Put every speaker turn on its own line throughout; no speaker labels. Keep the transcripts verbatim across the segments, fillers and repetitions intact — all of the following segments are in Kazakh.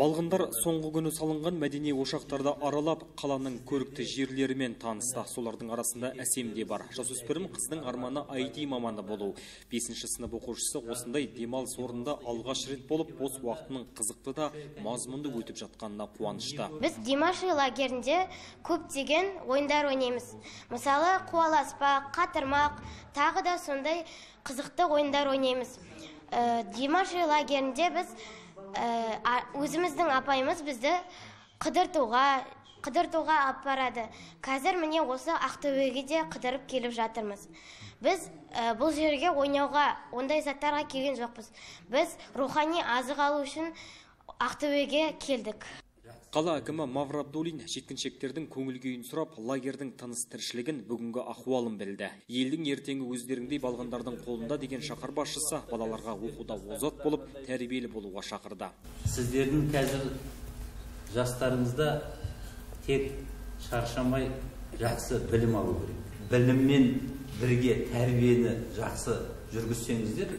Балғындар соңғы күні салынған мәдени ошақтарды аралап, қаланың көрікті жерлерімен танысты. Солардың арасында әсем де бар. Жасөспірім қыздың арманы ай ти маманы болу. бесінші сынып оқушысы осындай демалыс орнында алғаш рет болып, бос уақытының қызықты да мазмұнды өтіп жатқанына қуанышты.
Біз Димаш лагерінде көптеген ойындар ойнаймыз. Мысалы, қуаласпақ, қатырмақ, тағы да сондай қызықты ойындар ойнаймыз. Димаш лагерінде біз өзіміздің апайымыз бізді қыдыртуға қыдыртуға апарады. Қазір міне осы Ақтөбеге де қыдырып келіп жатырмыз. Біз бұл жерге ойнауға, ондай заттарға келген жоқпыз. Біз рухани азық алу үшін Ақтөбеге келдік.
Қала әкімі Мавр Абдуллин жеткіншектердің көңіл күйін сұрап, лагердің тыныс тіршілігін, бүгінгі ахуалын білді. Елдің ертеңі өздеріңдей балғындардың қолында деген шаһар басшысы балаларға оқуда озат болып, тәрбиелі болуға шақырды.
Сіздердің қазір жастарыңызда тек шаршамай жақсы білім алу керек. Біліммен бірге тәрбиені жақсы жүргізсеңіздер,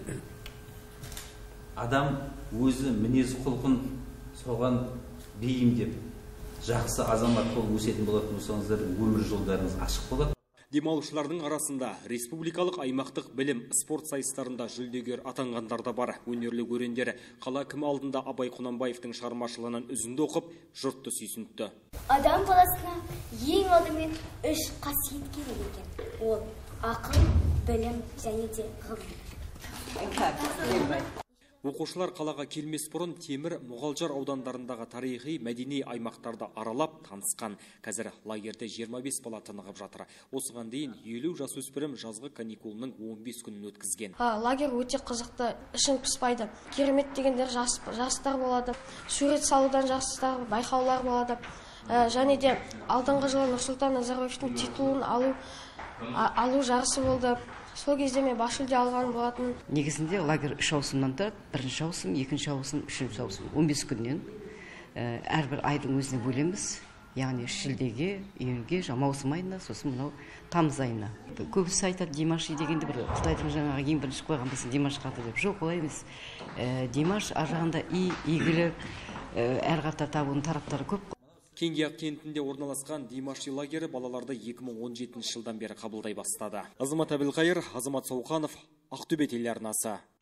адам өзі мінез құлқын соған бейімдеп, жақсы азамат болып өсетін болатын болсаңыздар, өмір жолдарыңыз ашық болады.
Демалушылардың арасында республикалық аймақтық білім спорт сайыстарында жүлдегер атанғандар да бар. Өнерлі өрендері қала әкімі алдында Абай Құнанбаевтың шығармашылығынан үзінді оқып, жұртты сүйсінтті.
Адам баласына ең алдымен үш қасиет керек екен. Ол ақыл, білім және де ғылым.
Оқушылар қалаға келмес бұрын Темір, Мұғалжар аудандарындағы тарихи мәдени аймақтарды аралап танысқан. Қазір лагерде жиырма бес бала тынығып жатыр. Осыған дейін елу жасөспірім жазғы каникулының он бес күнін өткізген.
Лагер өте қызықты, ішің пыспайды. Керемет дегендер жастар болады, сурет салудан жастар, байқаулар болады. Және де алдыңғы жылы Нұрсұлтан Назарбаевтың титулын алу алу жарысы болды. Сол кезде мен бас жүлде алған болатын.
Негізінде лагер үш ауысымнан тұрады. Бірінші ауысым, екінші ауысым, үшінші ауысым. он бес күннен әрбір айдың өзіне бөлеміз. Яғни шілдеге, июньге, маусым айына, сосын мынау тамыз айына. Көбісі айтады, Димаш дегенде бір Қытайдың жаңағы ең бірінші қойған біздің Димаш қаты деп. Жоқ, олай емес. Димаш аржағында и, игілік, әр қатар табуының тараптары көп.
Кеңгияқ кентінде орналасқан Димаш лагері балаларды екі мың он жетінші жылдан бері қабылдай бастады. Азамат Әбілқайыр, Азамат Сауқанов, Ақтөбе телеарнасы.